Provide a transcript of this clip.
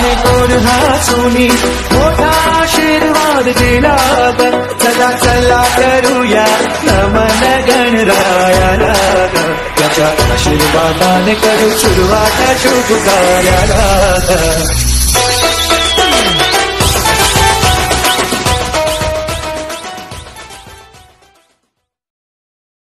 आहे कोण हासुनी मोठा आशीर्वाद दिला ग चला चला करूया नमन गणरायाला ग त्याच्या आशीर्वादाने करू सुरुवात शुभ कार्याला ग